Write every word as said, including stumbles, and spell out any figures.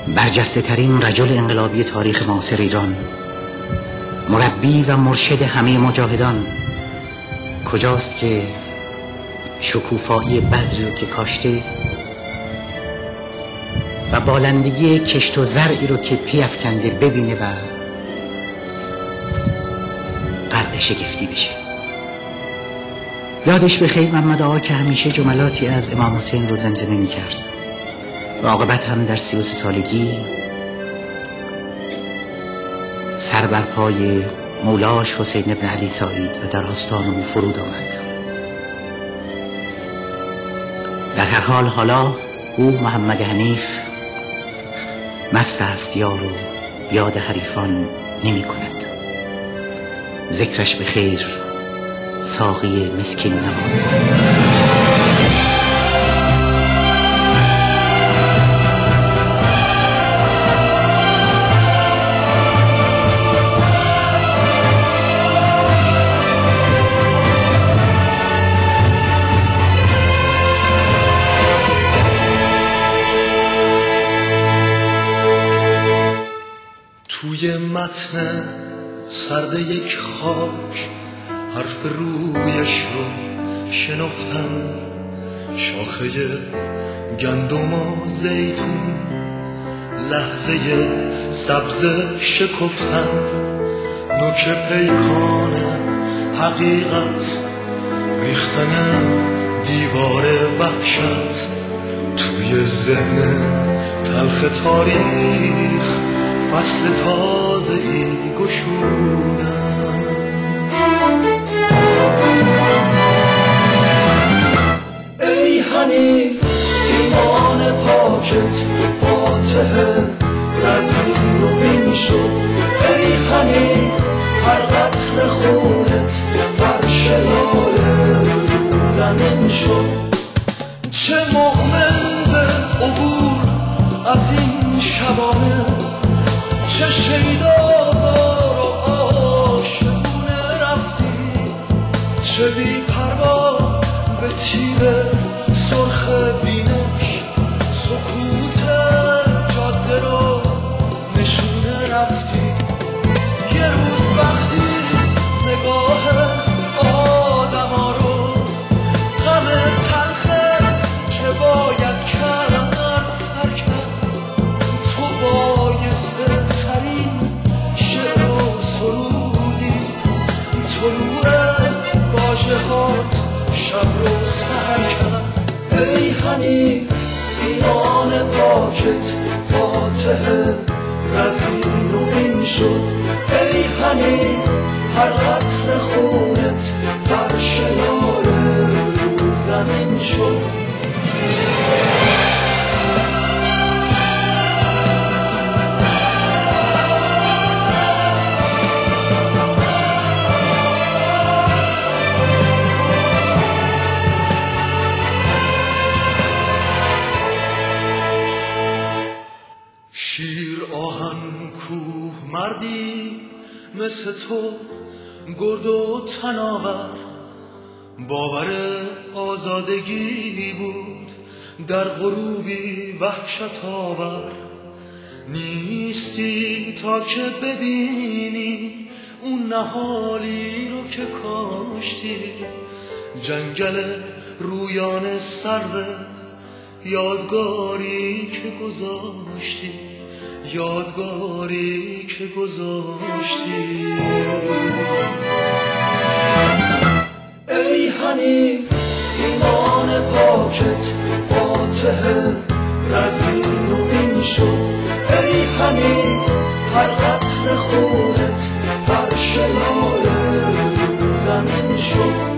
برجسته ترین رجل انقلابی تاریخ معاصر ایران، مربی و مرشد همه مجاهدان، کجاست که شکوفایی بذری رو که کاشته و بالندگی کشت و زرعی رو که پی افکنده ببینه و غرق شگفتی بشه. یادش بخیر محمد آقا که همیشه جملاتی از امام حسین رو زمزمه می کرد و عاقبت هم در سی و سه سالگی سر بر پای مولاش حسین بن علی سعید و در آستان او فرود آمد. در هر حال حالا او محمد حنیف مست است یار و یاد حریفان نمی کند. ذکرش به خیر ساقی مسکین نوازد. توی متن سرد یک خاک حرف رویش رو شنفتم، شاخه گندم و زیتون لحظه سبز شکفتم، نوک پیکان حقیقت ریختن دیوار وحشت توی ذهن تلخ تاریخ فصل تازه ای گشودم. ای حنیف ایمان پاکت فاتحه رزمی نوین شد، ای حنیف هر قطر خونت فرش لاله زمین شد. چه مؤمن به عبور از این شبانه، چه شیدادار و عاشقونه رفتی، چه بی پروا به تیر سرخ بینش سکوت جاده رو نشونه رفتی. یه روز وقتی نگاه آدما رو غم تلخه چه باید کرد ترکت، تو بایسته ترین شعر و سرودی، طلوع واژهات شب رو سحر کرد. ای حنیف ایمان پاکت فاتحه رزمی نوین شد، ای حنیف هر قطر خونت فرش لاله رو زمین شد. شیر آهن کوه مردی مثل تو گرد و تناور، باور آزادگی بود در غروبی وحشت آور. نیستی تا که ببینی اون نهالی رو که کاشتی، جنگل رویان سرد یادگاری که گذاشتی، یادگاری که گذاشتی. ای حنیف ایمان پاکت فاتحه رزمی نوین شد، ای حنیف هر قطر خونت فرش لاله زمین شد.